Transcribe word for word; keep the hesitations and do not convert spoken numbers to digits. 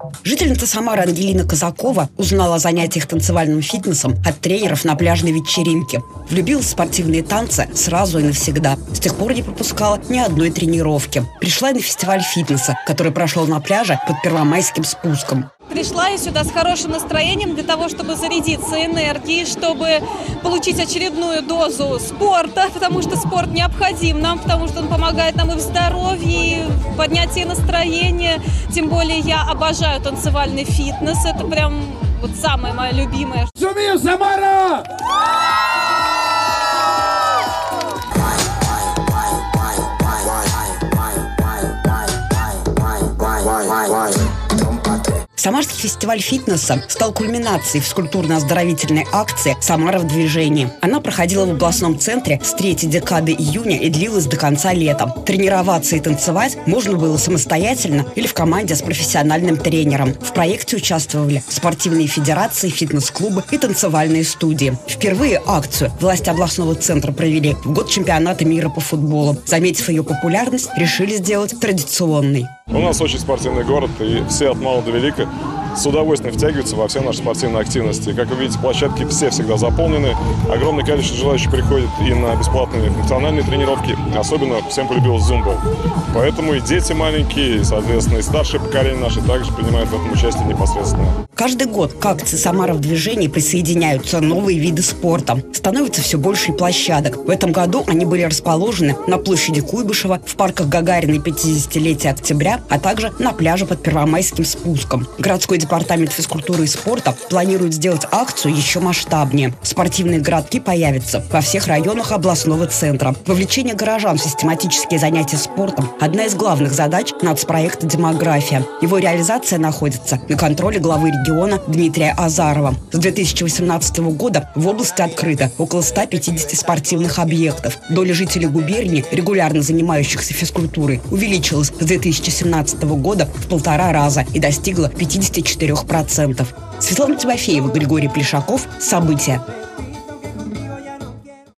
Жительница Самары Ангелина Казакова узнала о занятиях танцевальным фитнесом от тренеров на пляжной вечеринке. Влюбилась в спортивные танцы сразу и навсегда. С тех пор не пропускала ни одной тренировки. Пришла и на фестиваль фитнеса, который прошел на пляже под Первомайским спуском. Пришла я сюда с хорошим настроением для того, чтобы зарядиться энергией, чтобы получить очередную дозу спорта, потому что спорт необходим нам, потому что он помогает нам и в здоровье, и в поднятии настроения. Тем более я обожаю танцевальный фитнес, это прям вот самое мое любимое. Сумею, Самара! Самарский фестиваль фитнеса стал кульминацией физкультурно-оздоровительной акции «Самара в движении». Она проходила в областном центре с третьей декады июня и длилась до конца лета. Тренироваться и танцевать можно было самостоятельно или в команде с профессиональным тренером. В проекте участвовали спортивные федерации, фитнес-клубы и танцевальные студии. Впервые акцию власти областного центра провели в год чемпионата мира по футболу. Заметив ее популярность, решили сделать традиционной. У нас очень спортивный город, и все от мала до велика с удовольствием втягиваются во все наши спортивные активности. Как вы видите, площадки все всегда заполнены. Огромное количество желающих приходит и на бесплатные функциональные тренировки. Особенно всем полюбилась зумба. Поэтому и дети маленькие, и, соответственно, и старшее поколение наше также принимают в этом участие непосредственно. Каждый год к акции «Самара в движении» присоединяются новые виды спорта. Становится все больше и площадок. В этом году они были расположены на площади Куйбышева, в парках Гагарина и пятидесятилетия Октября, а также на пляже под Первомайским спуском. Городской департамент физкультуры и спорта планирует сделать акцию еще масштабнее. Спортивные городки появятся во всех районах областного центра. Вовлечение горожан в систематические занятия спортом – одна из главных задач нацпроекта «Демография». Его реализация находится на контроле главы региона Дмитрия Азарова. С две тысячи восемнадцатого года в области открыто около ста пятидесяти спортивных объектов. Доля жителей губернии, регулярно занимающихся физкультурой, увеличилась с две тысячи семнадцатого года в полтора раза и достигла пятидесяти четырёх процентов. Светлана Тимофеева, Григорий Плешаков. События.